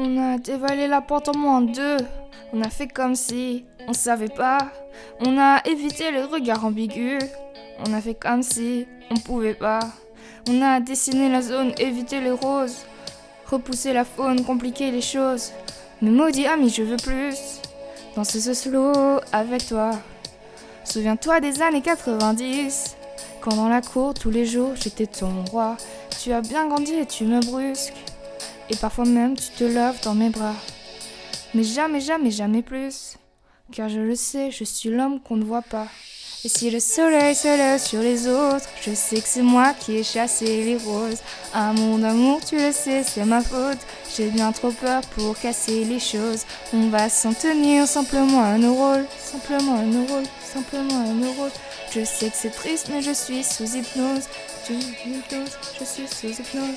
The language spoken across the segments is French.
On a dévalé la porte en moins deux. On a fait comme si on savait pas. On a évité les regards ambigus. On a fait comme si on pouvait pas. On a dessiné la zone, évité les roses. Repousser la faune, compliquer les choses. Mais maudit ami, je veux plus. Danser ce slow avec toi. Souviens-toi des années 90. Quand dans la cour, tous les jours, j'étais ton roi. Tu as bien grandi et tu me brusques. Et parfois même, tu te lèves dans mes bras. Mais jamais, jamais, jamais plus. Car je le sais, je suis l'homme qu'on ne voit pas. Et si le soleil se lève sur les autres, je sais que c'est moi qui ai chassé les roses. Ah mon amour, tu le sais, c'est ma faute. J'ai bien trop peur pour casser les choses. On va s'en tenir simplement à nos rôles. Simplement à nos rôles, simplement à nos rôles. Je sais que c'est triste, mais je suis sous hypnose. Je suis sous hypnose.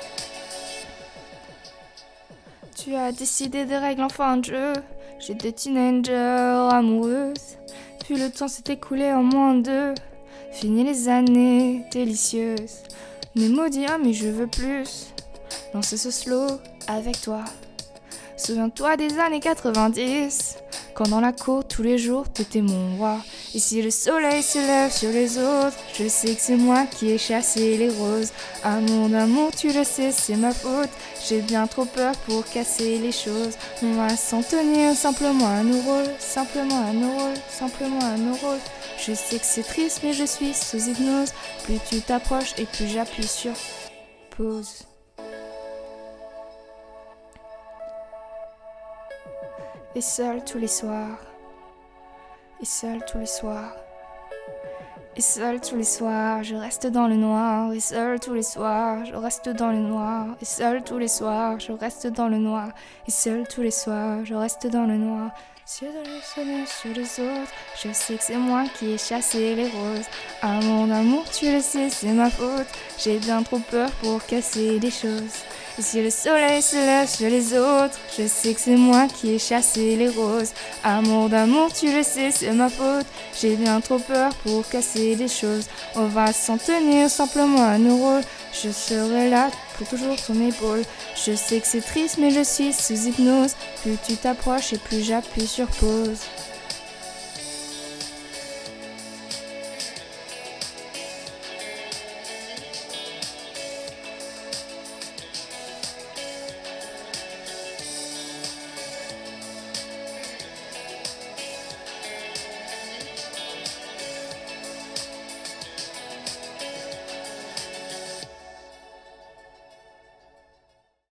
Tu as décidé des règles en fin de jeu. J'étais teenager, amoureuse. Puis le temps s'est écoulé en moins deux. Fini les années délicieuses. Mais maudit, mais je veux plus. Danser ce slow avec toi. Souviens-toi des années 90. Quand dans la cour, tous les jours, t'étais mon roi. Et si le soleil se lève sur les autres, je sais que c'est moi qui ai chassé les roses. Ah mon amour, tu le sais, c'est ma faute. J'ai bien trop peur pour casser les choses. On va s'en tenir simplement à nos rôles. Simplement à nos rôles, simplement à nos rôles. Je sais que c'est triste, mais je suis sous hypnose. Plus tu t'approches et plus j'appuie sur pause. Et seul tous les soirs, et seul tous les soirs, et seul tous les soirs, je reste dans le noir. Et seul tous les soirs, je reste dans le noir. Et seul tous les soirs, je reste dans le noir. Et seul tous les soirs, je reste dans le noir. Sur les autres, je sais que c'est moi qui ai chassé les roses. Ah mon amour, tu le sais, c'est ma faute. J'ai bien trop peur pour casser les choses. Et si le soleil se lève sur les autres, je sais que c'est moi qui ai chassé les roses. Amour d'amour, tu le sais, c'est ma faute. J'ai bien trop peur pour casser les choses. On va s'en tenir simplement à nos rôles. Je serai là pour toujours ton épaule. Je sais que c'est triste, mais je suis sous hypnose. Plus tu t'approches et plus j'appuie sur pause.